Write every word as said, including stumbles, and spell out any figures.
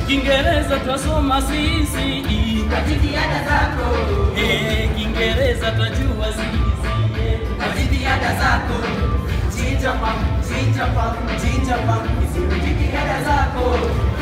Kiingereza twasoma sisi kwa jitihada zako. Eh, Kiingereza twajua sisi kwa jitihada zako. Chinja pa, chinja pa, chinja pa, hizi jitihada zako.